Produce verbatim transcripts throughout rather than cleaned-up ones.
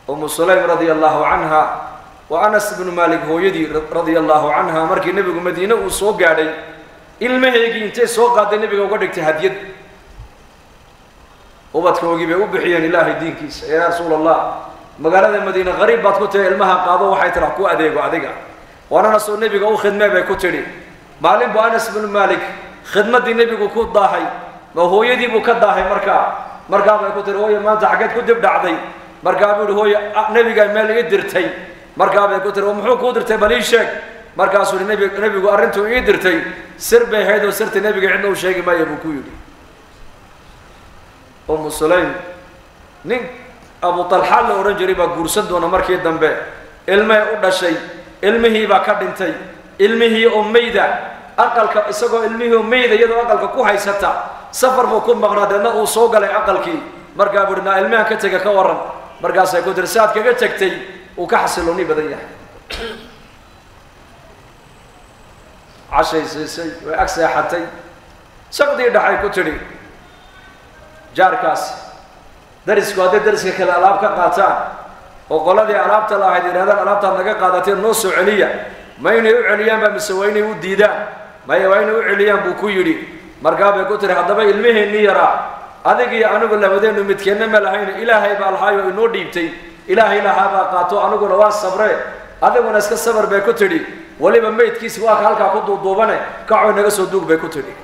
أم سليم رضي الله عنها وأنس بن مالك هو يدي رضي الله عنها مركي النبي مدينة وسوق علي المهيجي انت سوق هذا النبي وقدك تهديد وبدك وجيبه وبحيان الله دينك يا رسول الله مقالة المدينة غريب بتكوت المها قاضوا وحيترحكوا أديك وأديك وأنا نص النبي جو خدمة بكتري معلم بأنس بن مالك خدمة النبي جو كوت ضاحي ما هو يدي بكت ضاحي مركا مركا بكتري هو ما أنت حكيت كتب دعدي مركا بيقول هو النبي قال مال يدرتي مركا بكتري ومحو كودرتي بليشك مركا سوري النبي النبي جو أرنتو يدرتي سر بهيدا وسرت النبي عنده وشيء ما يبكوا أم سليم نين أبو طلحة لو رجري بقرصد وانا مركي الدنبه علمه أودا شيء علمه بكادنتي علمه أميدا أقل كإسقو علمه أميدا يدو أقل كوهاي ستا سفر بكون مغنادنا وصوغ على أقل كي مركا برنا علمه كتجا كورن مركا سيكون درسات كجا تكتي وكحصلوني بديا عشي سي سي وأكسى حتى سقدي دحي كتري جاركاس درس قادة درس كلا ألعاب كقاطع وقال لي ألعاب تلا هذه هذا ألعاب تلا قاطعتين نص عليا ما ينوي عليا بمسويني وديدا ما يويني عليا بكويري مركب كتر هذا بقى علمه النيرة هذا كي أنا أقول له بدين متكلم ملحين إلهي بالحياة إنه ديبتي إلهي لها قاطع أنا أقول له الصبر هذا وناس كالصبر بكتري ولي بميت كيس واق هالك أخذ ضوبانه كعو نجس ودوق بكتري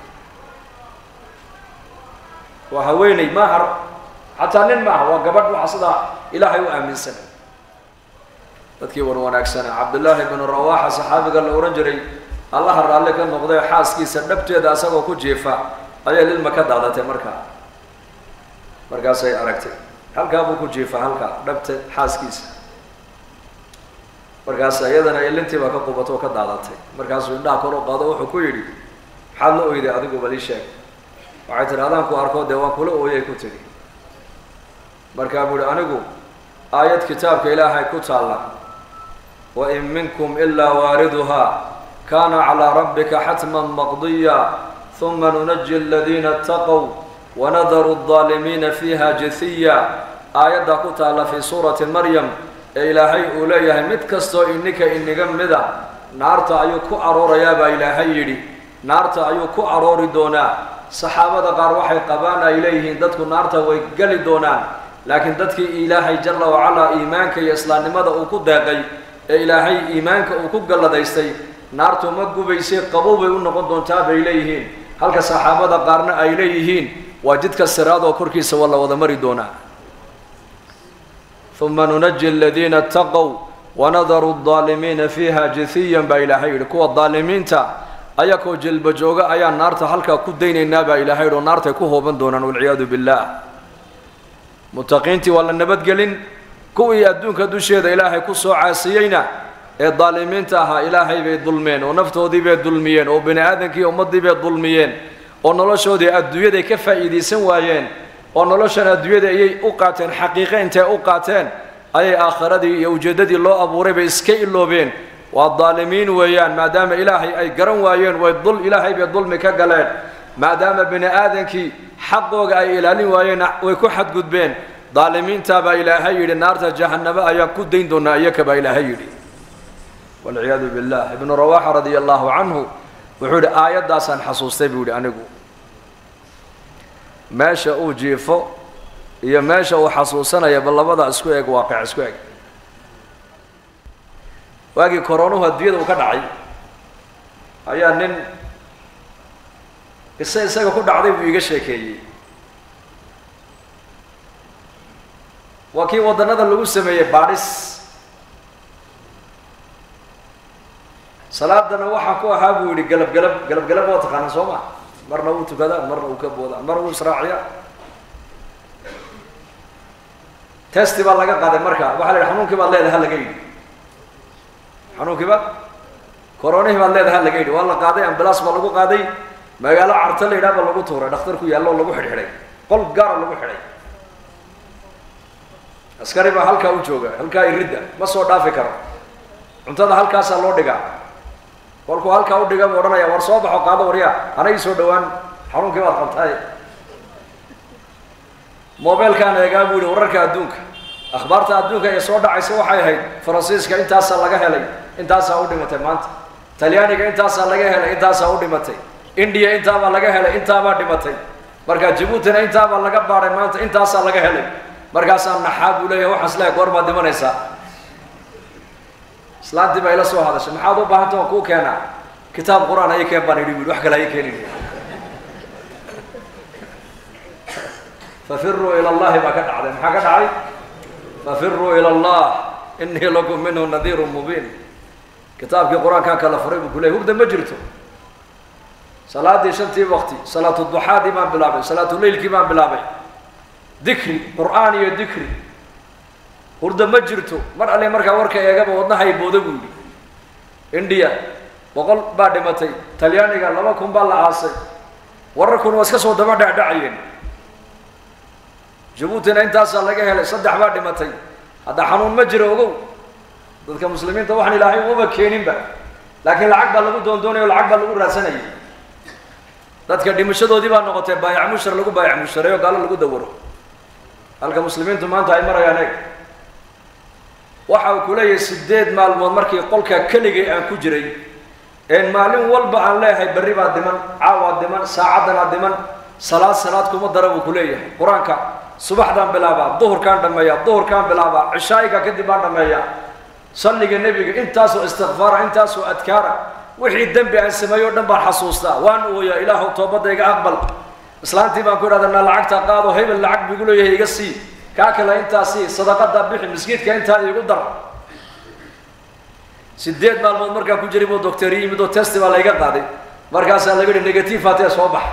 وهويني ماهر حتى ننمع وقبض وحصدا إلهي وآمن سنة تذكير وناك سنة عبد الله بن الرواحة صحابي قال له رجري الله رأى لك النقضي حاس كي سنبت يدا سوى كجيفا أي للمكاد هذا تمركا مركا سي أركتي هل كابو كجيفا هل كا نبت حاس كيس مركا سي يدنا اللي انت بك قبطو كد هذا تي مركا سي لا كرو قادو حكويري حلو إذا أديكو بلي شيء وعيتر هذا كو أركو دوا كله ويا كتير مركا بقول أنقول آية كتاب كإلهي كتالله وإن منكم إلا واردها كان على ربك حتما مقضيا ثم ننجي الذين اتقوا ونذر الظالمين فيها جثيا آية كتالله في سورة مريم إلهي أوليه متكستو إنك إنك مذا نارتا أيوكو أرور يابا إلهي يدي نارتا أيوكو أرور دونا صحابة قار وحي قبانا إليهن دتكو نارتا ويقلي دونان لكن دتك إلهي جل وعلا إيمانك يسلان لماذا أكو داقي إلهي إيمانك أكو قل دايستي نارتو مقو بيسي قبوبي ونقض دونتاب إليهن هلك صحابة قارنا إليهن وجدك السراد وكركي سوالله وذمري دونا ثم ننجي الذين اتقوا ونذر الظالمين فيها جثيا بإلهي لكو الظالمين تا أيكو جلب جوغا أيا نارتا هلك كدين النابا إلهي ونارتا كوهو بندونا والعياذ بالله متقينتي ولا النبات قالين كوي أدونك دوشيد إلهي كسو عاسيينا الظالمين تاها إلهي بيت ظلمين ونفتو دي بيت ظلميين وبني آدم كي أمضي بيت ظلميين ونلوشو دي أدوية دي كفا إيدي سنوايين ونلوشو أدوية دي أوقاتين حقيقين تا أوقاتين أي آخر دي يوجد دي الله أبو ريب إسكي اللو بين والظالمين ويان ما دام إلهي أي قرن ويان ويظل إلهي بيت ظلمي كقلين ما دام بني آدم كي حقوق أي إلهي ويان ويكو حد قد بين ظالمين تابا إلهي النار جهنم أيا كدين دون أيك با إلهي والعياذ بالله ابن رواحة رضي الله عنه وحول آيات داسان حصوصتي بيقول أنقو ما شاءوا جيفو يا ما شاءوا حصوصنا يا بالله بضع اسكويك واقع اسكويك واقي كورونو هدوية وكدعي أيا نين السيد سيقول كل عظيم ويقشيكي وكي ودنada lagu sameeyay baaris salaadana waxa ku ahaa buu yiri galab galab galab galab oo taqaan Sooma marna uu tukada marna uu ka booda marna uu israaciya testi baa laga qaaday marka waxa la xanuunkii baa leedahay laga yiri xanuunkii baa corona baa leedahay laga yiri waa la qaaday ambulance baa lagu qaaday magaalo carta leeyahay baa lagu tuuray dhakhtarku yaallo lagu xidhiidhay qol gaar lagu xidhay askari baa halka u jooga halka iridda ma soo dhaafi karo cuntada halkaas loo dhigaa walku halka u dhiga moodhanaya war soo baxo qaado wariya anay soo dhawaan xanuunkii baad qabtay mobilkan eega buu wararka adduunka akhbaarta adduunka ee soo dhacaysa waxay ahayd faransiiska intaasaa laga helay intaasaa u dhimatay maanta talyaaniga intaasaa laga helay intaasaa u dhimatay indiya intaabaa laga helay intaabaa dhimatay markaa jabuutina intaabaa laga baadhay maanta intaasaa laga helay markaasaa naxaa buu leeyahay waxaas leeyahay goor baad dhimanaysaa islaantii baa ila soo hadashay maxaad u baahanta waan kuu keenaa kitaab qur-aan ayay keen baan idhi buui wax kale ayay keenin fafiruu ila allahi baa ka dhacday maxaa ka dhacay fafiruu ila allah inii lakum minhu nadiirun mubiin kitaabkii qur-aankan kala furay buu ku leeyay hurda ma jirto salaadii shantii waqti salaatu duxaadii baan bilaabay salaatu leylkii baan bilaabay dikri qur'aan iyo dikri hurda ma jirto mar alle markaa warka eegaba wadnahay booda buu yidhi indiya boqol baa dhimatay talyaaniga laba kun baa la aasay wararkuna waa iska soo daba dhacdhacayeen jabuutina intaasaa laga helay saddex baa dhimatay hadda xanuun ma jiro ogow dadka muslimiinta waxaan ilaahay uma keeninba laakiin lacag baa lagu doondoonaya o lacag baa lagu raadsanayay dadka dhimashadoodii baa noqotay baayac mushar lagu baayac mushareeyo gaalo lagu dawaro halka muslimiintu maanta ay marayaan eeg waxa uu ku leeyahay sideed maalmood markii qolka keligay aan ku jiray een maalin walba aan leeyahay berri baa dhiman caawa dhiman saacadana dhiman salaad salaad kuma dara buu ku leeyahay qur-aanka subaxdaan bilaabaa duhurkaan dhameeyaa duhurkaan bilaabaa cishaayiga kadib baan dhameeyaa salliga nebiga intaasoo istikfaara intaasoo adkaara wixii dembi aan sameeyo o dhan baan xasuustaa waan ooyaa ilaahu toobadayga aqbal islaantii baan ku idhahdaa naa lacagta qaado hebel lacag bigu leeyahay iga sii kaa kale intaa sii sadaqada bixi miskiidka intaa iigu dar sideed maalmood markaan ku jiray buu doctor yimid oo testi baa layga qaaday markaasaa laga yihi negative hatee soo bax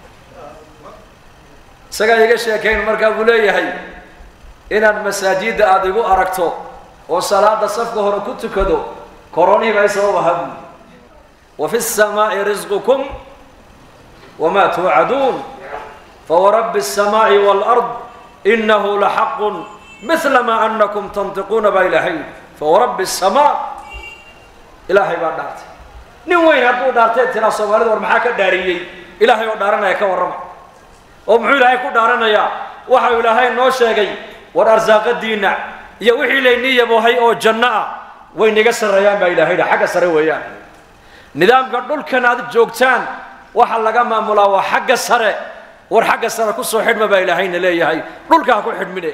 isagaa iga sheekayn markaa buu leeyahay inaad masaajidda aada igu aragto oo salaada safka hore ku tukado koronihii baa sabab aha buu وفي السماء رزقكم وما توعدون فورب السماء والأرض إنه لحق مثل ما أنكم تنطقون بإلهي فورب السماء إلهي بعد دارت نوين هدو دارتين ترى صوالد ورمحاك الداريي إلهي ودارنا يكا ورمع ومحو إلهي كو دارنا يا وحو إلهي نوشاقي والأرزاق الدين يوحي ليني يبوهي أو جنة وين يقصر ريان بإلهي حق سري ويان nidaamka dhulkan aad joogtaan waxa laga maamulaa waa xagga sare war xagga sare ku soo xidhma baa ilaahayna leeyahay dhulka ku xidhmine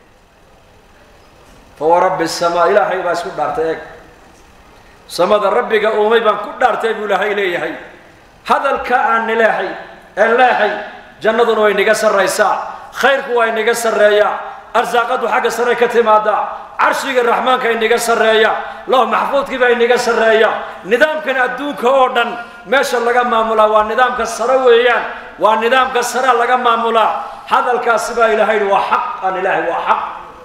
fa rabbi samaa ilaahay baa isku dhaartay eeg samada rabbiga uumay baan ku dhaartay buu ilaahay leeyahay hadalka aan ilaahay aan leeyahay jannaduna way naga sarraysaa khayrku way naga sarreeyaa arsaaqadu xagga sare ka timaada carshiga raxmaanka inaga sarreeya loo maxfuudkii baa inaga sarreeya nidaamkan adduunka oo dhan meesha laga maamulaa waa nidaamka sare weeyaan waa nidaamka sare laga maamulaa hadalkaasi baa ilaahay waa xaq aan ilaahay waa xaq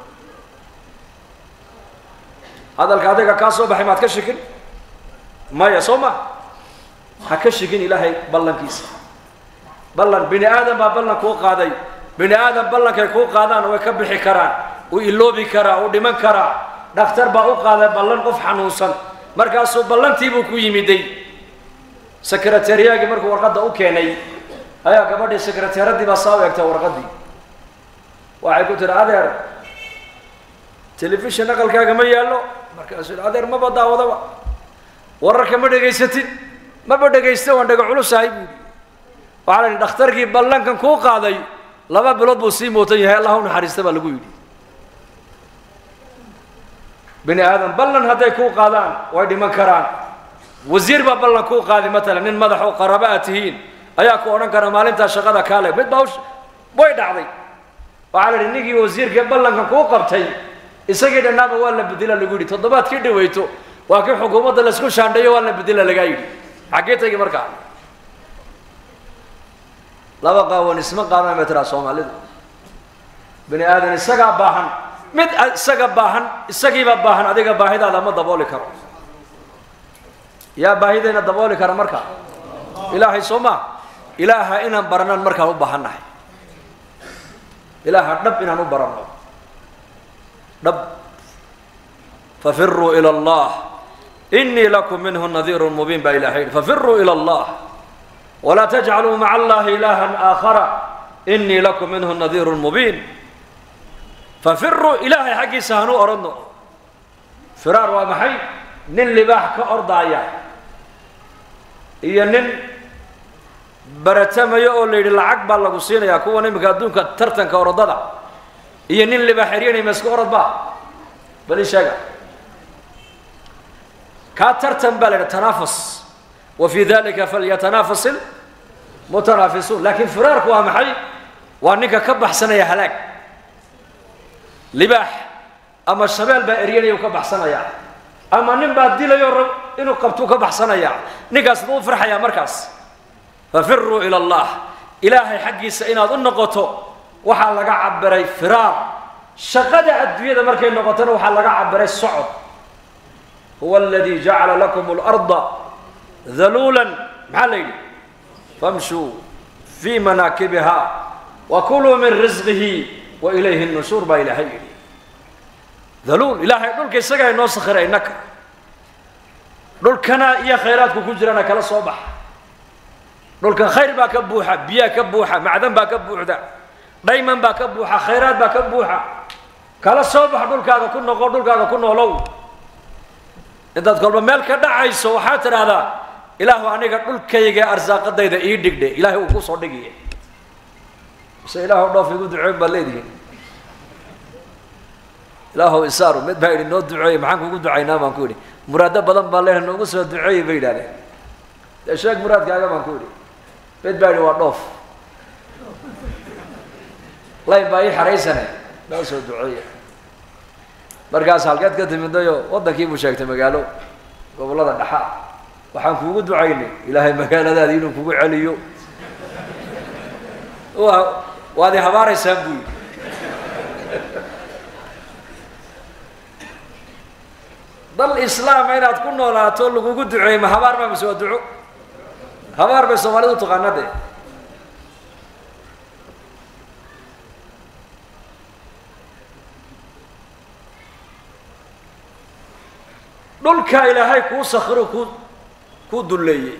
hadalka adiga ka soo baxay maad ka shikin maya soo ma ha ka shikin ilaahay ballankiisa ballan bini aadam baa ballan kuu qaaday bini aadam ballankay kuu qaadaan way ka bixi karaan uu iloobi karaa uu dhiman karaa dhakhtar baa u qaaday ballan qof xanuunsan markaasuu ballantii buu ku yimiday sekretariyagii markuu warqadda u keenay ayaa gabadhii sekretaaradii baa saa u eegtay warqaddii waxay ku tiri adeer telefishin aqalkaaga ma yaallo markaasuu yidhi adeer maba daawadaba wararka ma dhegaysatid maba dhegaysta waan dhega culusahay buu yidhi waxaa la yidhi dhakhtarkii ballankan kuu qaaday laba bilood buu sii mootan yahay allah u naxariista baa lagu yidhi bini aadam ballan hadday kuu qaadaan way dhiman karaan wasiir baa ballan kuu qaadi matalan nin madax oo qaraba aad tihiin ayaa ku odhan kara maalintaa shaqada kaale mid baa way dhacday waxaa la yidhi ninkii wasiirka ballankan kuu qabtay isagii dhannaaba waa la bedela lagu yidhi toddobaad kii dhaweyto waa kii xukuumadda laysku shaandheeyo waa la bedela lagaa yidhi xaggee tagi markaa laba qaawan isma qaadaan bay tiraa soomaalidu bini aadan isagaa baahan mid isaga baahan isagiibaa baahan adiga baahidaada ma dabooli karo yaa baahidayna dabooli kara markaa ilaahay soo maa ilaaha inaan baranaan markaan u baahannahay ilaaha dhab inaan u baranno dhab fafiruu ila allah inii lakum minhu nadiirun mubiin baa ilaahay fafiruu ila allah ولا تجعلوا مع الله إلها آخر إني لكم منه نذير مبين ففروا إلهي حقي سهنو أردنا فرار ومحي نن لباح كأرضايا إيا نن برتما يقول لي العقب الله قصينا يا كون مقادون كترتن كأرضنا إيا نن لباحرين يمسك أرض با بلي شجع كترتن بلد تنافس وفي ذلك فليتنافس المتنافسون لكن فرارك ومحي وأنك كبح سنة يا هلاك لباح أما الشباب بأريني وكبح سنة يا أما نبى ديلا يورب إنه قبتو كبح سنة يا نقص ضو فرحة يا مركز ففروا إلى الله إلهي حقي سئنا ظن قطو وحال لقى عبري فرار شغد الدنيا ده مركز نقطنا وحال لقى عبري الصعد هو الذي جعل لكم الأرض ذلولا معلي فامشوا في مناكبها وكلوا من رزقه وإليه النشور بإلهي ذلول إلهي دول كيسجع الناس خيرينك دول كنا يا خيراتك كجرنا كلا صباح دول كان خير باكبوحة بيا كبوحة معدن باكبوحة دايما باكبوحة خيرات باكبوحة كلا صباح دول كذا كنا قول دول كذا كنا لو أنت تقول بملك دعي سوحات هذا إله أنيك دول كيجي أرزاق ده إذا يدق ده إلهي وكوس صدقيه سإله الله في قد عيب بالليل إله إساره مد بعيد إنه دعاء معك وقد دعينا ما نقولي مراد بدن بالله إنه قصة دعاء بعيد عليه الشيخ مراد كذا ما نقولي مد بعيد وضف لا يبقى حريصنا لا قصة دعاء مركز حلقات كده من ده وضع كيف مشاكل مقالو قبل هذا النحاء وحن فوق دعيني إلهي مكان هذا دينه فوق عليو وهذه حواري سبوي ضل الإسلام أين تكون ولا تقول لك وجود دعاء ما حوار ما بسوا دعاء حوار بس ما له تقنع ده دول كإلهي كو سخرو كو كو دلية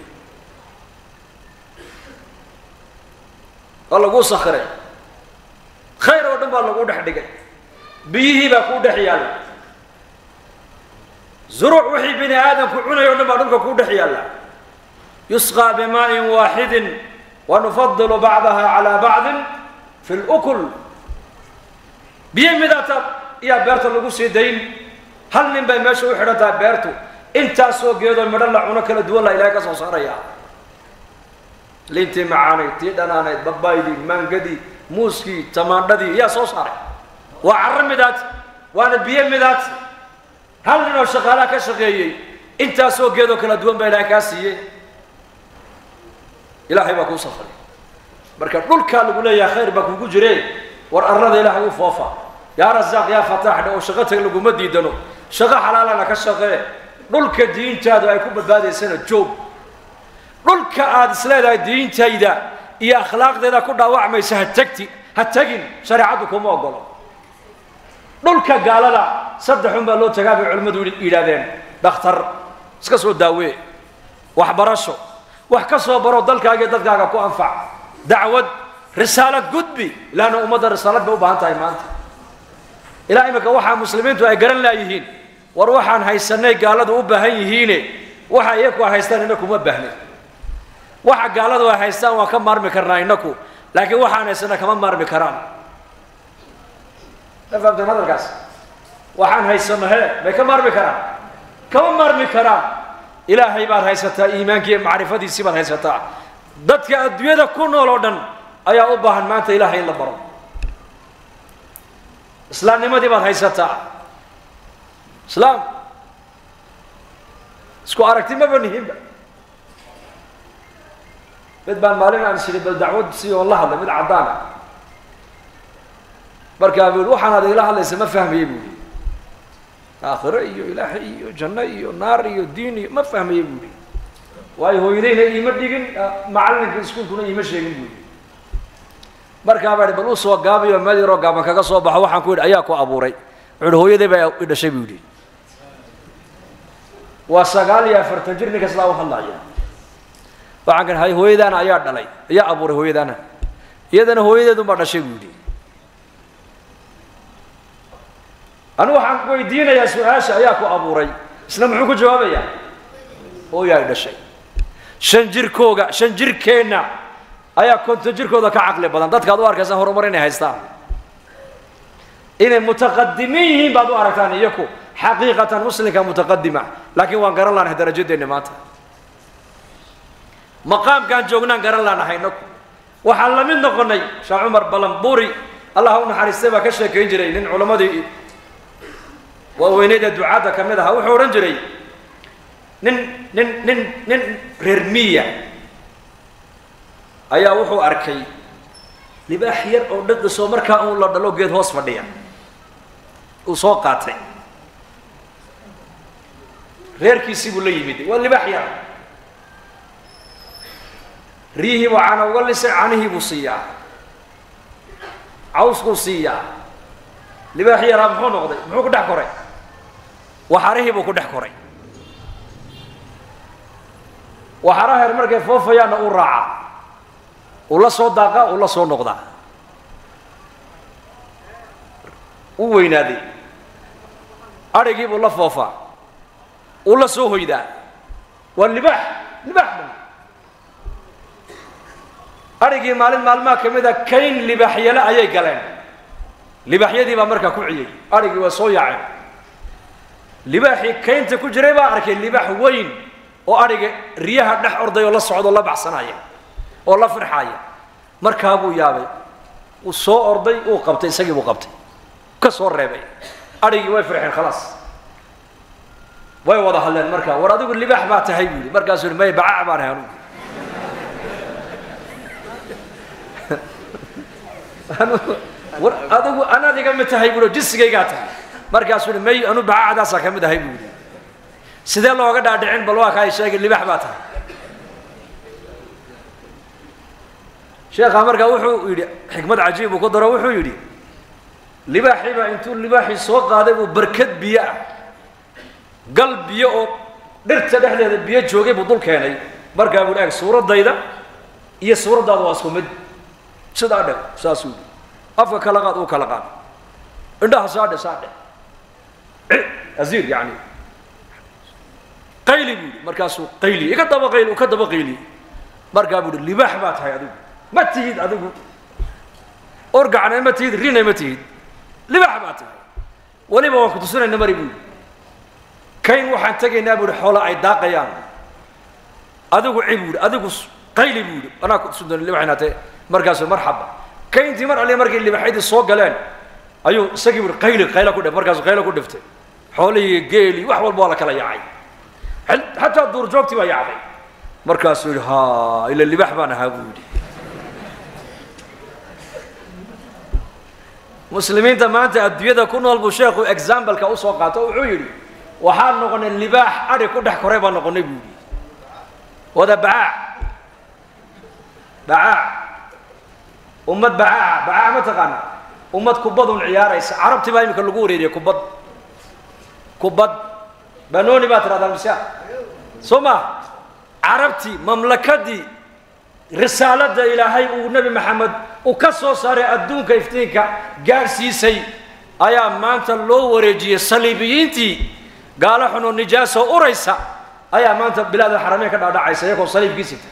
الله كو سخره خير ودم الله كو دحدقه بيه با كو دحيال زروع وحي بني آدم كو عنا ودم الله كو دحيال يسقى بماء واحد ونفضل بعضها على بعض في الأكل بيه مداتا يا بيرت الله كو سيدين هل من بين ماشي وحدة بيرتو انت سوق يدو المدلع عنا كلا دول لا إلهي كسو صاريا لينتي معاني تيداناني ببايدي مانقدي موسكي تمانددي يا سو صاري وعرم مدات وانا بيه مدات هل لنا شغالا كشغيي انت سوق يدو كلا دول با إلهي كاسيي إلهي باكو صخري بركة قل كالو يا خير باكو جري ور أرد إلهي وفوفا يا رزاق يا فتاح لو شغلتك لو مدي دنو شغل حلالنا كشغل دولك دين تادو أي كوب بادي سنة جوب دولك عاد سلاida دين تايدا يا أخلاق ذا كودا وعميس هتكتي هتجين شريعتكم أقوله دولك قال لا صدقهم بالله تجاب علماء إلى ذين دكتور سكسو داوي وحبرشوا وحكسوا برو دولك أجد دولك أكو أنفع دعوة رسالة قدبي لأنه أمد رسالة بوبانتا إيمانتا إلى إمك وحى مسلمين تو أجرن لا يهين وروحان هيسنة قالوا وبهن يهينه وحى يكوا هيستان إنكم وبهني وحى قالوا هيستان وكم مر مكرنا إنكم لكن وحى هيستان كمان مر مكران فهمت هذا القص وحى هيستان هي مكم مر مكران كم مر مكران إلى هيبار هيستا إيمانك معرفة دي سبب هيستا ضدك الدنيا كله لودن أيا أبهن ما أنت إلهي إلا برا إسلام نمدي بعد هيستا إسلام سكو أركتي ما بنيهم بدبان مالنا عن سيري بالدعوة سي والله هذا من عضانا بركة بيروح هذا إله الله يسمى فهم يبولي آخر إيو إلهي إيو جنة إيو نار إيو دين إيو ما فهم يبولي واي هو يدين إيمت ديجن معلن في سكون كنا يمشي يبولي بركة بعد بلوس وقابي ومالي رقابا كقصوا بحوحا كون أياكو أبو ري عود هو يدي بقى إذا شيء بيولي وسقال يا فرتجرني كسلا وخلا يا وعن هاي هو يدانا أياد علي يا أبو ري هو يدانا يدانا هو يدي دم بعد شيء بيولي أنا waxaan ku weydiinayaa su'aasha ayaa ku abuuray isla muxuu ku jawaabayaa oo yahay dhashay shan jirkooga shan jirkeena ayaa konton jirkooda ka caqli badan dadka aad u arkaysan horumar inay haystaan inay mutaqadimiin yihiin baad u aragtaan iyaku xaqiiqatan muslimka mutaqadima laakiin waan garan laanahay darajadeena maanta maqaamkaan joognaan garan laanahay inaku waxaan la mid noqonay sheekh cumar balanburi allah u naxariistay baa ka sheekeyn jiray nin culamadii ووينيدا دعاء كمدها وحورن جري نن نن نن نن ريرمية أيا وحو أركي لباحير أو ضد سومر كأن الله دلو جد هوس فديا وساقاتي غير كيسي ولا يمدي واللي بحير ريه وعنا وغلس عنه بصيا عوس قصيا لباحير رابحون غضي محو كده كوري وحريه بو كده كوري وحراه المركه فوفا يانا او راعا ولا سو داقا ولا سو نقدا او وينادي ارغي بو لا فوفا ولا سو هويدا واللباح لباح ارغي مالين مالما كميدا كاين لباح يلا ايي غلين لباح يدي با marka ku ciyay arigi waa soo yaacay libaaxi kaynta ku jiray baa arkay libaax weyn oo ariga riyaha dhex orday oo la socdo la baxsanaya oo la farxaya markaa buu yaabay uu soo orday uu qabtay isagii buu qabtay ka soo reebay arigi way farxeen khalaas way wada hadleen markaa war adigu libaax baa tahay wiil markaas uu may baac baan haanu war adigu ana diga ma tahay buu jisigayga tahay markaas uu may anu baacadaas ka mid ahay buu sidee looga dhaadhicin bal waa ka sheegay libaax baa tahay sheekha markaa wuxuu yiri xikmad cajiib ku daro wuxuu yiri libaaxi baa intuu libaaxi soo qaaday uu barkad biyo ah gal biyo oo dhirta dhexdeeda biyo joogay buu dul keenay markaa uu eeg suuradayda iyo suuradaada waa isku mid sida dhag saasuu afka kala qaad oo kala qaad indhaha saade saade azir yani qayli markaasuu qayli iga daba qayli ka daba qayli markaa buu libaax baa tahay adigu ma tihid adigu orgacna ma tihid rina ma tihid libaax baa tahay waliba waan ku tusinayna mari buu kayn waxaan tagaynaa buu xoolo ay daaqayaan adigu cibuud adigu qayli buu ana ku sunan libaaxna tahay markaasuu marxaba kayntii mar alle markii libaaxidii soo galeen ayuu isagii buu qayli qayla ku dhif markaasuu qayla ku dhiftay xoolihii geeli wax walba la kala yaacay حتى دور جوكتي ما يعطي مركز ها إلى اللي بحبنا هابودي مسلمين تمانت الدنيا كنا البشيخ وإكزامبل كأسوقات وعيري وحال نقول اللباح أري كده قريبا نقول نبودي وهذا باع باع أمة باع باع ما تقنا أمة كبض العيار عرب تباي مكان لقوري يا كبض كبض بنوني باتر هذا المسيح سما عربتي مملكتي رسالة إلهي ونبي محمد وكسو صار الدون كيفتينك جالسي سي أيا ما أنت لو ورجي صليبيينتي قالوا حنو نجاسة أوريسا أيا ما أنت بلاد الحرمين كذا دا عيسى يكون صليب جيسيت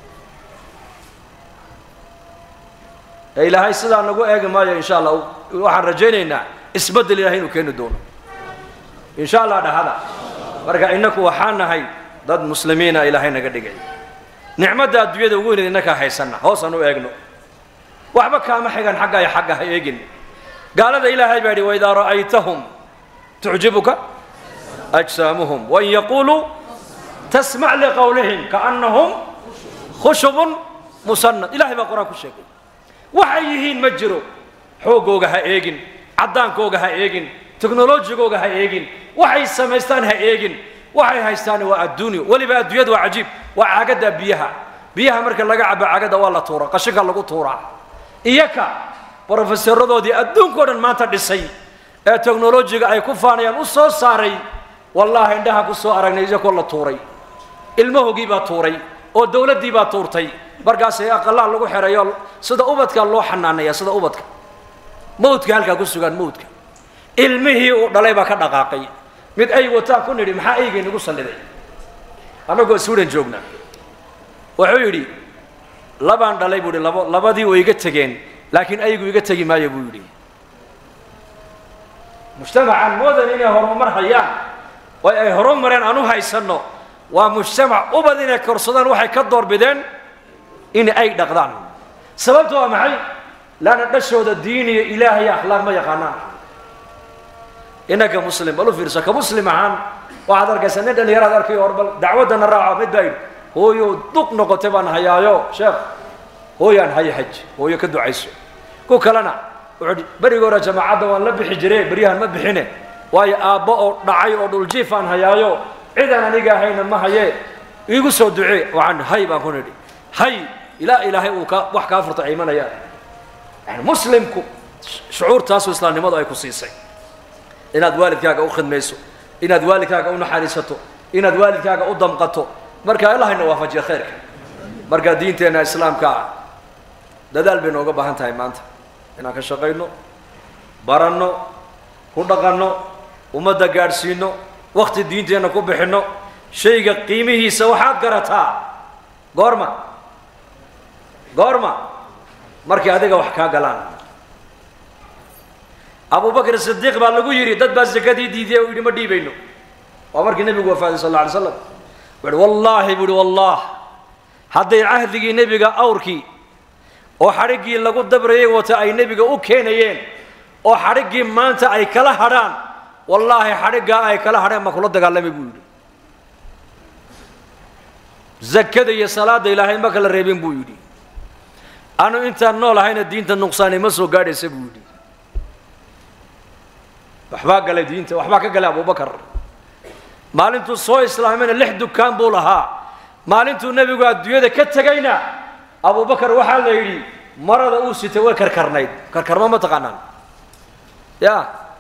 إلهي سلا نقول إيه ما إن شاء الله وحن رجينا اسبد الإلهي وكين دون إن شاء الله ده هذا بركة إنك وحنا هاي ضد مسلمين إلهي نقدر نعمة الدنيا تقول إنك حيسنا هو صنو يجنو وحبك ما حاجة حاجة يا حاجة يجن قال هذا إلهي بعدي وإذا رأيتهم تعجبك أجسامهم وإن يقولوا تسمع لقولهم كأنهم خشب مسند إلهي بقرأ كل شيء وحيهين مجرو حقوقها يجن عدان كوجها يجن تكنولوجيا كوجها يجن وحي السماستان هيجن وحي هايستان والدنيا ولي بقى الدنيا وعجيب وعقدها بيها بيها مركز لقى عب عقدها والله طورة قشقة لقوا طورة إياك بروفيسور رضودي الدنيا كورن ما تدسي التكنولوجيا أي كفانيا وصو صاري والله عندها كسو أرجع يجي كل طوري المه جيبها طوري والدولة دي بقى طورتي برجع يا الله لقوا حريال صدا أوبتك الله حنانية صدا أوبتك موتك هلك كسو كان موتك ilmihii uu dhalay baa ka dhaqaaqay mid ay wataan ku nidhi maxaa eygay nagu salliday annagoo suudan joogna wuxuu yidhi labaan dhalay buu yidhi labo labadii way iga tegeen laakiin aygu iga tegi maayo buu yidhi mujtamacan moodan inay horumar hayaan oo ay horumareen aanu haysanno waa mujtamac ubad inay korsadaan waxay ka doorbideen in ay dhaqdaan sababtu waa maxay laana dhashooda diin iyo ilaah iyo akhlaaq ma yaqaanaan innaka muslim balu fiirso ka muslim ahaan waxaad arkaysaa nin dhalinyaraad arkayo hor bal dacwaddana raaco mid baa yidhi hooyo duq noqotay baan hayaayo sheekh hooyaan haye xaj hooyo ka ducayso ku kalena wuxuu berigi hore jamaacadda waan la bixi jiray beryahan ma bixine waayo aabbo oo dhacay oo dhuljiif aan hayaayo cidaan aniga ahayna ma haye iigu soo ducee waxaan hay baan ku nidhi hay ilaa ilaahay uu ka wax kaa furta imanayaan yani muslimku shucuurtaasoo islaamnimadu ay ku siisay inaad waalidkaaga u khidmayso inaad waalidkaaga u naxariisato inaad waalidkaaga u damqato marka ilaahayna waafajiya khayrka marka diinteenna islaamka ah dadaal bay nooga baahan tahay maanta inaan ka shaqayno baranno ku dhaqanno ummadda gaadhsiino wakti diinteenna ku bixinno shayga qiimihiisa waxaad garataa goorma goorma markii adiga wax kaa galaan abubakr sidiiq baa lagu yidhi dad baa sakadii diidiye uu yidhi ma dhiibayno waa markii nebigu wafaaday sal alla alay slam wuxu uhi wallaahi buu uhi wallah hadday cahdigii nebiga awrkii oo xadhiggii lagu dabrayay wata ay nebiga u keenayeen oo xadhiggii maanta ay kala hadhaan wallaahi xadhiggaa ay kala hadheen ma kula dagaalamay buu yidhi zakada iyo salaadda ilaahay ma kala reebin buu yidhi anu intaan nool ahayna diinta nuqsaani ma soo gaadhaysa buu yidhi waxbaa galay diinta waxbaa ka galay abubakar maalintuu soo islaamayna lix dukaan buu lahaa maalintuu nebigu adduunyada ka tegayna abubakar waxaa la yidhi marada uu sitay way karkarnayd karkarma ma taqaanaan ya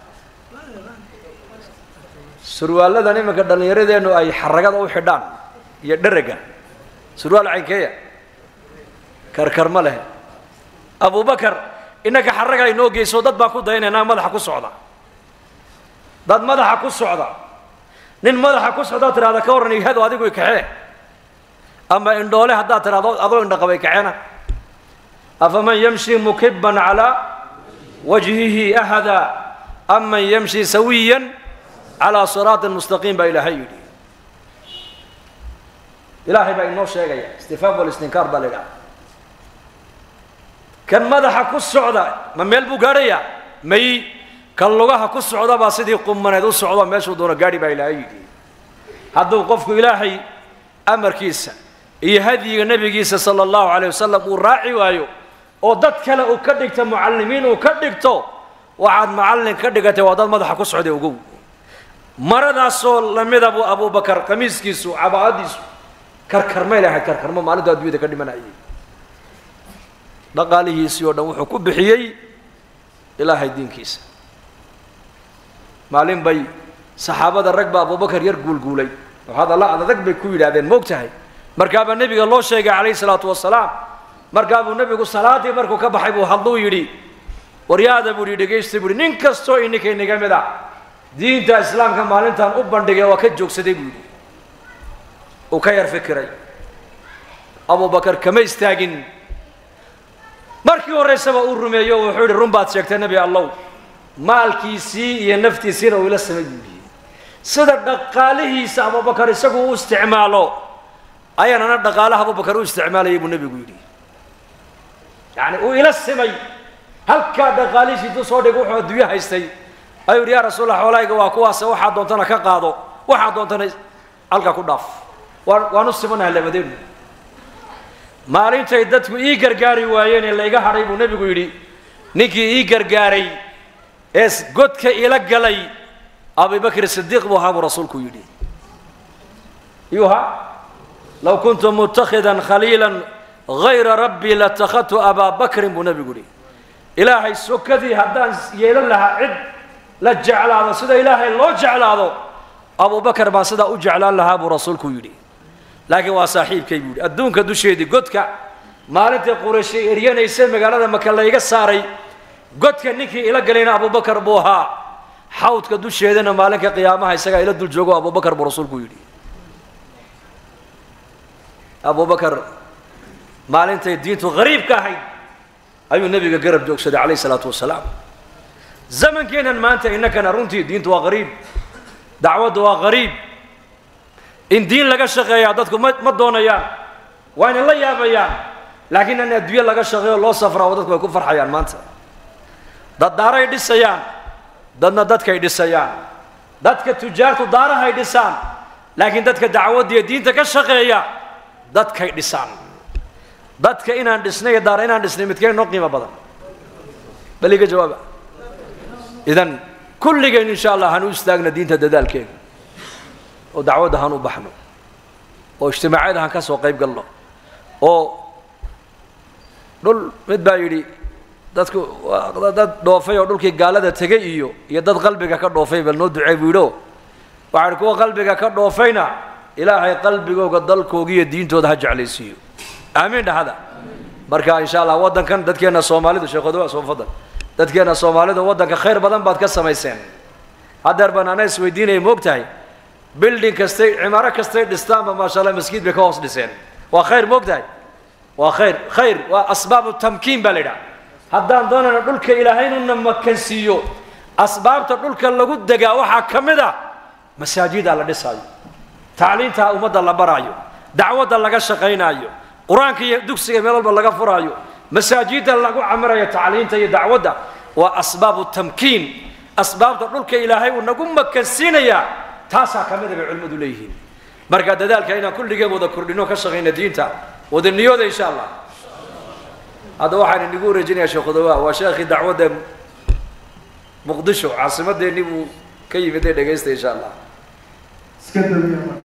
surwaaladan iminka dhallinyaradeennu ay xaragada u xidhaan iyo dheraga surwaal caynkeeya karkarma leh abubakar innaka xaraga ay noo geyso dad baan ku daynaynaa madaxa ku socda dad madaxa ku socda nin madaxa ku socdaa tidhahda ka warran ihado adigu ikaxee ama indhoole haddaad tidhahdo adoo indhaqabay kaxeena afaman yamshi mukibban calaa wajhihi ahada aman yamshi sawiyan calaa siraatin mustaqiim baa ilaahay yidhi ilaahay baa inoo sheegaya istifaam walistinkaar baa la yidhaha kan madaxa ku socda ma meel buu gaadhaya may kan lugaha ku socda baa sidii qumaneed u socdo meeshuu doono gaadhi baa ilaahay yidhi hadduu qofku ilaahay amarkiisa iyo hadyiga nebigiisa sala allahu calayh wasalam uu raaci waayo oo dad kale uu ka dhigto mucallimiin uu ka dhigto waxaad macallin ka dhigatay waa dad madaxa ku socday ogow maradaasoo lamida buu abubakar qamiiskiisu cabaadiisu karkarmay lahayd karkarmo maalintu adduunyada ka dhimanayay dhaqaalihiisii oo dhan wuxuu ku bixiyey ilaahay diinkiisa maalin bay saxaabada rag baa abubakar yar guulguulay oo hadalla adag bay ku yidhaahdeen moog tahay markaabaa nebiga loo sheegay calayhi salaatu wasalaam markaabuu nebigu salaadii markuu ka baxay buu hadluu yidhi waryaada buu yidhi dhegaysta buu yidhi nin kastoo ininka inaga mid ah diinta islaamka maalintan u bandhigay waa ka joogsaday buu yidhi uu ka yar fikiray abubakar kama istaagin markii horraysaba uu rumeeyo wuxuu yidhi run baad sheegtay nebi allow maalkiisii iyo naftiisiina uu ila samay buu yidhi sida dhaqaalihiisa abubakar isagu u isticmaalo ayaanana dhaqaalaha abubakar u isticmaalayay buu nebigu yidhi yacni uu ila simay halkaa dhaqaalihiisii intuu soo dhigay wuxuu adduunyo haystay ayuu yidhi yaa rasuulallah xoolahayga waa kuwaase waxaad doontana ka qaado waxaad doontana halkaa ku dhaaf waan waan u simanaha labadeenu maalintay dadku ii gargaari waayeen ee layga hadhay buu nebigu yidhi ninkii ii gargaaray ee godka ila galay abubakr sidiiq buu ahaa buu rasuulku yidhi yuha low kuntu mutakhidan khaliilan gayra rabbii latakhadtu abaa bakrin buu nebigu yidhi ilaahay sokadii haddaan yeelan lahaa cid la jeclaado sida ilaahay loo jeclaado abubakar baan sidaa u jeclaan lahaa buu rasuulku yidhi laakiin waa saaxiibkay buu yidhi adduunka dusheedii godka maalintii qurayshay eryanaysay magaalada maka layga saaray godka ninkii ila galayna abubakar buu ahaa حوت كدو شيدنا مالك قيامها يسقى إلى دول جوجو أبو بكر برسول كويدي أبو بكر مالنت الدين غريب كهي أي النبي قرب جوك سيد عليه الصلاة والسلام زمن كنا ما أنت إنك نرونتي دين تو غريب دعوة تو غريب إن دين لقى شقيا عادتكم ما دونا يا وين الله يا بيان لكن أن الدنيا لقى شقيا الله سفرة عادتكم يكون فرحيان ما أنت ضد دارا يدسيان ضدنا ضدك يدسيان ضدك تجار تدارها يدسان لكن ضدك دعوة دي دين تكشقيا ضدك يدسان ضدك إن عندسنا دار إن عندسنا متكين نقني ما بدن بليك جواب إذن كل جين إن شاء الله هنوستاجنا دين تدال كين ودعوة هنو بحنو واجتماعات هنكسر وقيب الله أو دول متبايري dadku dad dhoofay oo dhulkii gaalada tagay iyo iyo dad qalbiga ka dhoofay bal noo duceey wiilo waxaan ku qalbiga ka dhoofayna ilaahay qalbigooga dalkooga iyo diintooda ha jeclaysiiyo aamin dhahada marka insha Allah wadankan dadkeena Soomaalidu sheekadu soo fadal dadkeena Soomaalidu wadanka khayr badan baad ka sameeyeen hadar banaana isweydiinay moogtahay building kastay cimaaro kastay dhistaanba ma sha Allah masjid bay ka hoos dhiseen waa khayr moogtahay waa khayr khayr waa asbaab tamkiin balida haddaan doonana dhulka ilaahayna makansiiyo asbaabta dhulka lagu dagaa waxa kamida masaajida la dhisaayo taaliinta umada la baraayo dacwada laga shaqeynaayo quraanka iyo dugsiga meel walba laga furaayo masaajida lagu amrayo taaliinta iyo dacwada waa asbaabu tamkiin asbaabta dhulka ilaahay uu nagu makansiinaya taasa kamida bay culimadu leeyihiin marka dadaalka inaan kulligeen wada kordhino ka shaqeyna diinta wada niyooda insha Allah هذا واحد نقول رجينا يا شيخ دواء وشيخ دعوة مقدشو عاصمة دي نبو كيف يدي إن شاء الله